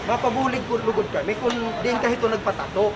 Mapabulig ko lugod kami kung din kahit nagpatato.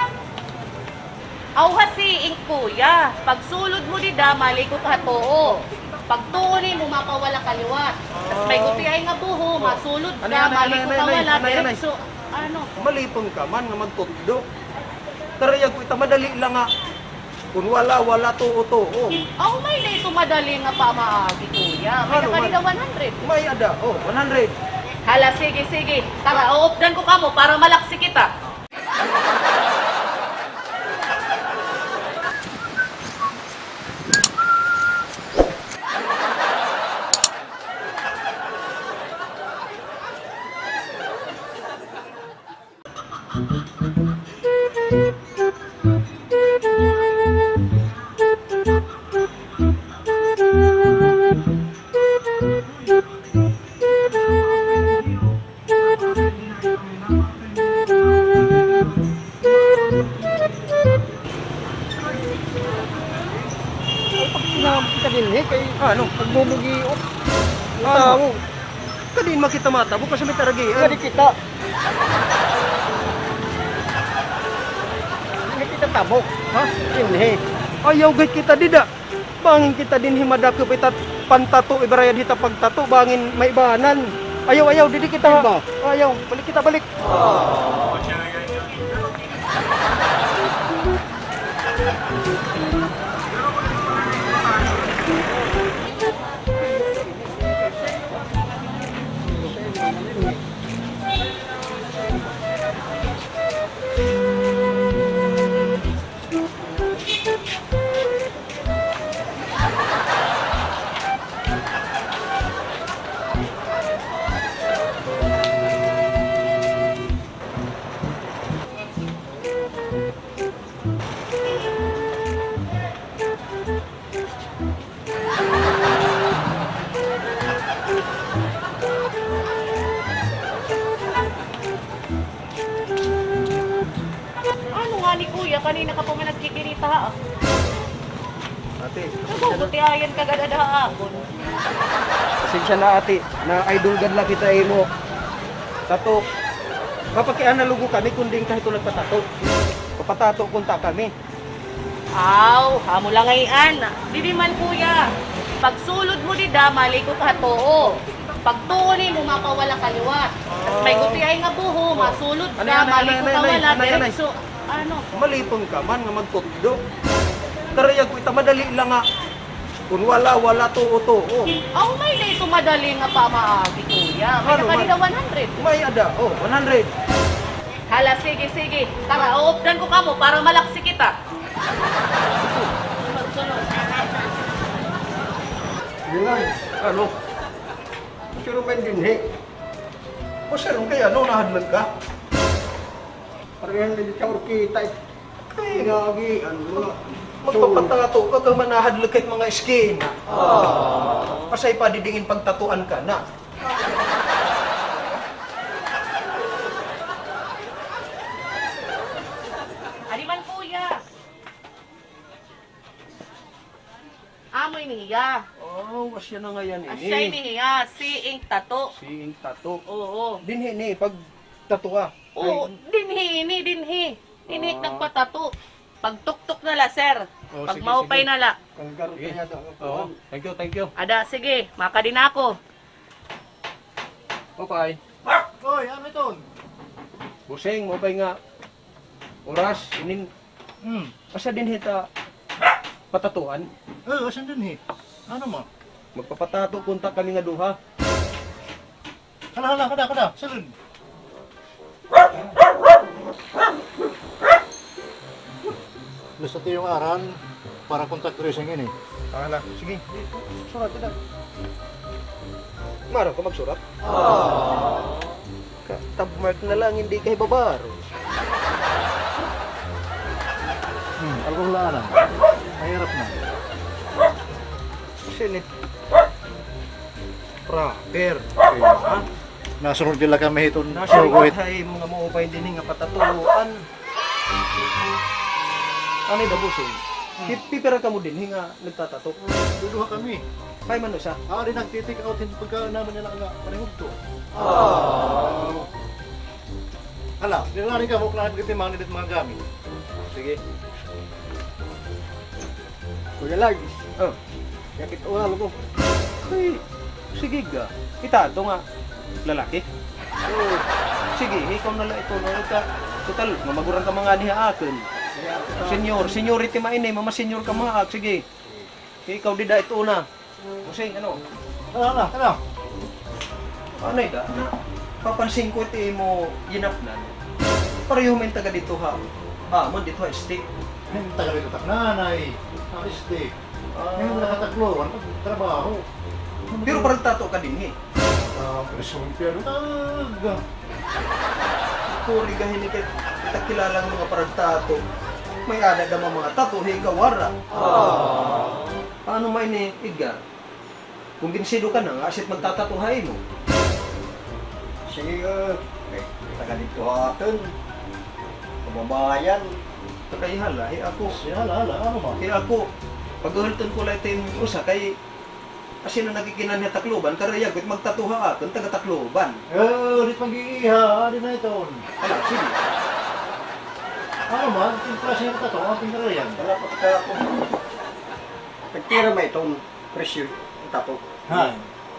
Aw hasiing kuya, pagsulod mo di da, malikot hatoo. Pagtuon mo mapawala kaliwat. Tapos may gutiyay nga buho, masulod ka, malikot ka wala, diretso. Ano? Malipong ka man nga magtutdo. Karayag ko ita madali lang nga. Kung wala tuo. Aw may na ito madali nga pa maagi kuya. May Ano, kanina 100. May ada, 100. Hala, sige. Tara, uupdan ko kamo para malaksi kita. Kita din kay ano pagbubugiot. Ano? Kadin makita mata bukas sa mitaragian. Kadi kita. Hindi kita tabok. Ha? Kinhe. Ayaw gay kita dida. Bangin kita din himadak ko pitat pantato ibarayad hita pagtato bangin may banan. Ayaw didi kita. Ayaw, balik kita balik. Ni kuya, kanina ka pa man nagkikirita ha. Ate, Nagugutiayan ka gada hapon. pasensya na ate, na idol gadla kita imo. Tato. Mapakian na lugo kami kundi kahit nagpatato. Papatato kunta kami. Aw, hamo lang ngayon. Didi man kuya. Pagsulod mo di da, malikot hatoo. Pagtuon mo mapawala kaliwat. Tapos may gutiyay nga buho, masulod ka, malikot ka wala, diretso. Ano? Malipong ka man nga magtutdo. Karayag ko ita madali lang nga. Kung wala tuo. Aw may na ito madali nga pa maagi kuya. May Ano, kanina 100. May ada, 100. Hala, sige. Tara, uupdan ko kamo para malaksi kita. Sunod. Yan, ano? Sino ba din O sino kaya no nahadlag ka? Parang hindi ka kita. Kaya gagi, ano? Magpapatato ka kang manahadlag kahit mga skin. Pasay pa didingin pagtatuan ka na. Ari man kuya. Amoy niya. Oh, asya na nga yan Asyay niya, siing tato. Siing tato. Oo. Dinhi ni pag tatua. Oo, dinhi. Inik nagpatato. Pagtuktok na la, sir. Oh, Pag sige, maupay sige. na la. Oo, thank you. Ada, sige, makadin ako. Bye-bye. Hoy, ano ito? Busing, mo ba nga oras, ining, asa din hita patatuan? Asan din Ano mo? Magpapatato kunta kami nga duha. Hala, kada, salun. Gusto ito yung aral para contact tracing ini. Hala, sige. Surat ito. Maro ka magsurat? Tab-mark na lang, hindi kay babaro. Alkong laanan. Mahirap na. Sinit. Proper. Ha? Nasunod nila kami ito. Nasa ikot mga maupay din nga patatuan. Ano yung busing? Pipira ka mo din, hinga nagtatato. Duduha kami. Kaya man siya. Rin nagtitik out pagka naman nila nga panihog to. Ala, nilari ka mo kung nagtitimang nila mga gamit. Sige. Kuya Lag, Oh. yakit ural ko. Ay, sige ga. Kita ito nga. Lalaki. Oh, Sige, ikaw na lang ito. No? Total, mamaguran ka mga diha akin. Seniority mainay, mama senior ka mga sige. Ikaw dida ito na. Kusing, ano? Ano? Ano ida? Papansin ko iti mo ginapnan. Pareho men taga dito ha. Man dito ha, stick. Hindi tagal ito nanay. Nakiste. Ngayon na nakataglo. Ano trabaho? Pero parang tato ka din eh. Presyon pero taga. Puri gahin kay kita kilala ng mga parang tato. May ada daw mga tato, higa wara. Paano may ni Edgar? Kung ginsido ka na, asit magtatatuhay mo. sige taga dito atin. Kababayan. Kaya hala, ako. Hala, ano ba? Kaya ako, paghulton ko lang ito yung usa, kay asin na nagikinan niya Tacloban, karayag, wait magtatuha atin, taga Tacloban. Ulit mag-iiha. Di na ito. Ala, sige. Ano ba? Yung klase ng tato, ang pinarayan. Wala pa ka ako. Nagtira ba itong presyo? Tato. Ha?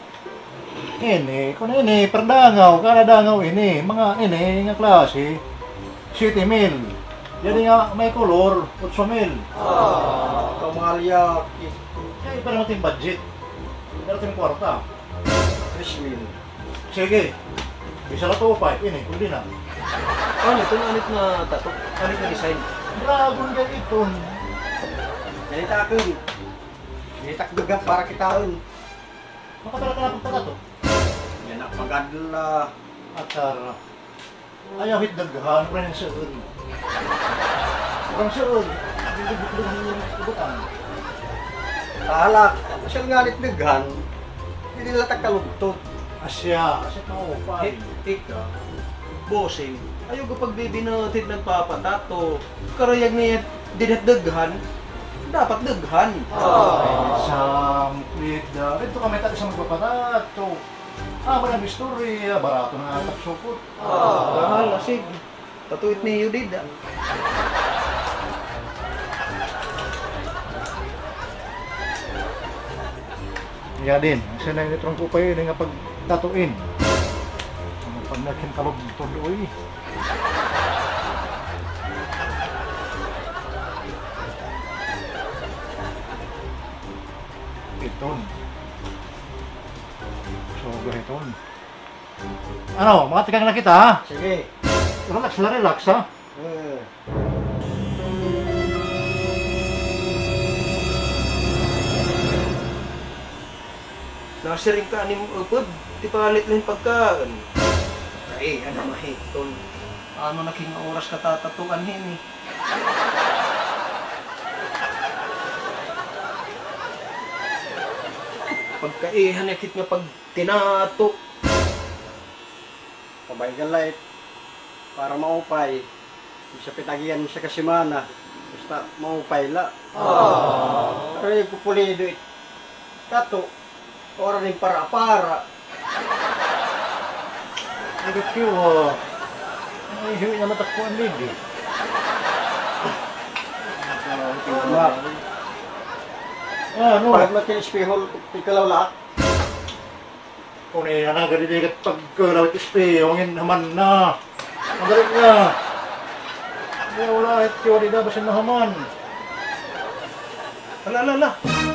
Ini, kung ini, perdangaw, kanadangaw ini, mga ini, nga klase, 7,000. Yan nga, may kolor, 8,000. Kamaliyaki. Kaya iba naman yung budget. Darating kwarta. 3,000. Sige. Isa na to, 5. Ini, kundi na. Ano, ito na anit na tato, anit na design. Dragon ka ito. Ganita akin. Ganita gagap para kitaon. Makatala ka na pagtaga to. Yan ang pagadla. At tara. Ayaw hit dagahan, pero yung saan. Parang saan. Hindi bukluhan yung ibutan. Talak. Asyal nga nitnighan. Hindi nila tagkalugtod. Asya ka upay. Ika, bossing, ayaw ko pag bibinatid nagpapatato, karayag niya dinatdaghan, dapat daghan. Samplit da. Ito kami tayo sa magpapatato. Walang istorya. Barato na atak supot. Bahala, sige. Tatuit ni Yudida. Iya din. Isa na yung itrong kupay yun nga pagtatuin. Ano pag nagkintalog ito doon. Iton. So, gahiton. Ano, mga tikang na kita ha? Sige. Relax na relax ha? Nasiring ka ni mo upod, di palit lang pagkaan. Ay, ano mahiton. Ano naking oras katatatuan hin eh. Pagkaihan yakit nga pag tinato. Pabay ka light. Para maupay. Sa pitagian sa kasimana. Basta maupay la. Pero yung pupulido it. Tato. Ora rin para-para. Negative. Ay, hiwi na matakpuan din eh. Ano? Pag makin-espihol, tikalaw lahat. Kung nagadidigat pagkalawit ispiyongin naman na. Magaling na. Hindi wala at kiwa di dabasin na haman. Ala.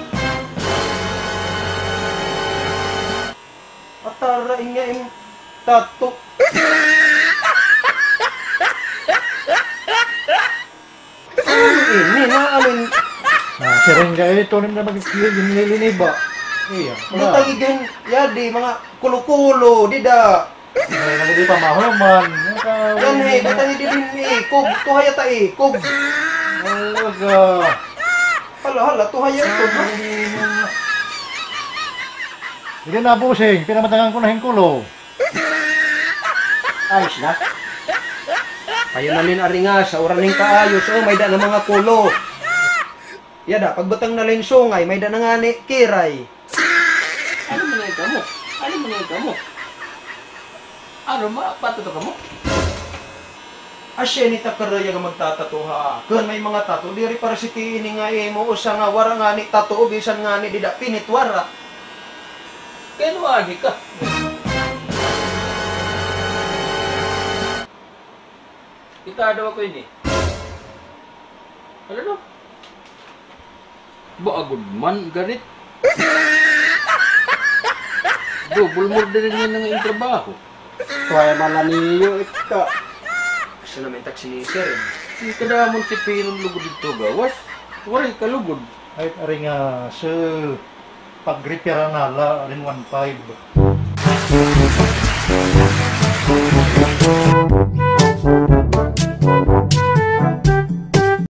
Atara nga yung tato. Ini na alin. Sirengga ito na magkiliniba. Iya. Butagigan yadi mga kulo-kulo dida. Ay, nagdi pa mahuman. Yan he, batang di din ikog, tuhaya ta ikog. Alaga. Hala, tuhaya ito. Hindi na busing, pinamatangan ko na hingkulo. Ayos na. Kayo na nin aringa sa uraning kaayos, may da na mga kulo. Yada, pagbatang na rin sungay, may da na nga ni kiray. Ano mo na yung gamo? Ano mo na yung gamo? Ano ma? Patuto ka mo? Asya ni takaraya nga magtatato ha. Kun may mga tato diri para si tiini nga imo usa nga wara nga ni tato bisan nga ni dida pinitwara. Kaya agi ka. Kita daw ako ini. Ano no? Baagod man, ganit. Double murder rin yan ng trabaho. Tuwaya man niyo ito. Gusto namin taksi ni Sir. Hindi ka naman si Pirong lugod dito gawas. Waray ka lugod. Ay, ari nga, sa pag-repair na la, rin 1.5.